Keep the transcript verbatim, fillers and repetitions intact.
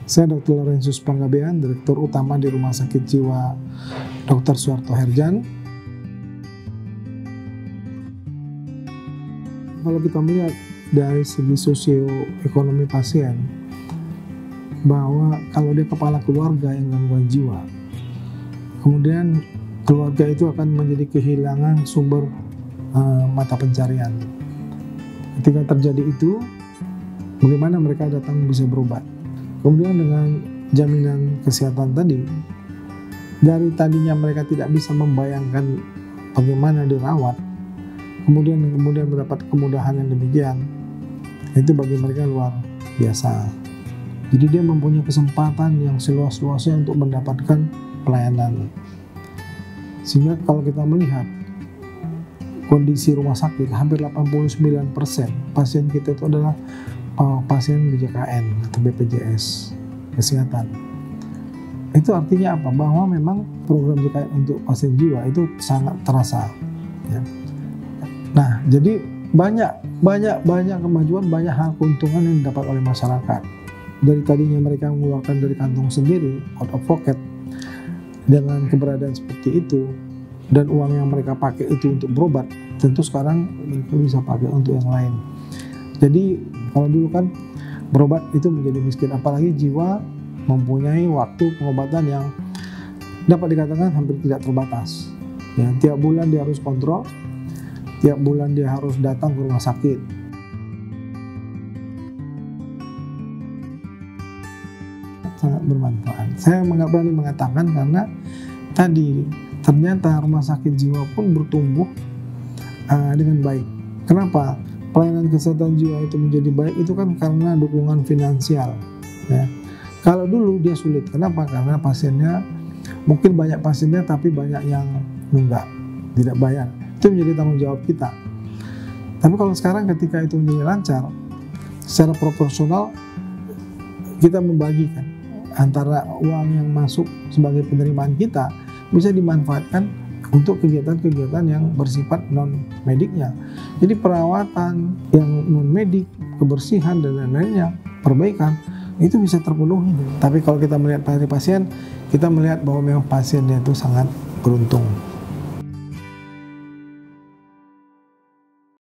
Saya dokter Laurentius Panggabean, Direktur Utama di Rumah Sakit Jiwa dokter Suharto Herjan. Kalau kita melihat dari segi sosioekonomi pasien, bahwa kalau dia kepala keluarga yang gangguan jiwa, kemudian keluarga itu akan menjadi kehilangan sumber uh, mata pencarian. Ketika terjadi itu, bagaimana mereka datang bisa berobat? Kemudian dengan jaminan kesehatan tadi, dari tadinya mereka tidak bisa membayangkan bagaimana dirawat, kemudian kemudian mendapat kemudahan yang demikian, itu bagi mereka luar biasa. Jadi dia mempunyai kesempatan yang seluas-luasnya untuk mendapatkan pelayanan. Sehingga kalau kita melihat kondisi rumah sakit, hampir delapan puluh sembilan persen pasien kita itu adalah pasien B J K N atau B P J S kesehatan. Itu artinya apa? Bahwa memang program J K N untuk pasien jiwa itu sangat terasa. Ya. Nah, jadi banyak banyak banyak kemajuan, banyak hal keuntungan yang didapat oleh masyarakat. Dari tadinya mereka mengeluarkan dari kantong sendiri, out of pocket, dengan keberadaan seperti itu, dan uang yang mereka pakai itu untuk berobat, tentu sekarang mereka bisa pakai untuk yang lain. Jadi kalau dulu kan berobat itu menjadi miskin, apalagi jiwa mempunyai waktu pengobatan yang dapat dikatakan hampir tidak terbatas. Ya, tiap bulan dia harus kontrol, tiap bulan dia harus datang ke rumah sakit. Sangat bermanfaat. Saya nggak berani mengatakan karena tadi ternyata rumah sakit jiwa pun bertumbuh uh, dengan baik. Kenapa? Pelayanan kesehatan jiwa itu menjadi baik itu kan karena dukungan finansial. Ya. Kalau dulu dia sulit, kenapa? Karena pasiennya mungkin banyak pasiennya tapi banyak yang nunggak, tidak bayar. Itu menjadi tanggung jawab kita. Tapi kalau sekarang ketika itu menjadi lancar, secara proporsional kita membagikan antara uang yang masuk sebagai penerimaan kita bisa dimanfaatkan untuk kegiatan-kegiatan yang bersifat non-mediknya. Jadi perawatan yang non-medik, kebersihan dan lain-lainnya, perbaikan, itu bisa terpenuhi. Tapi kalau kita melihat dari pasien, kita melihat bahwa memang pasiennya itu sangat beruntung.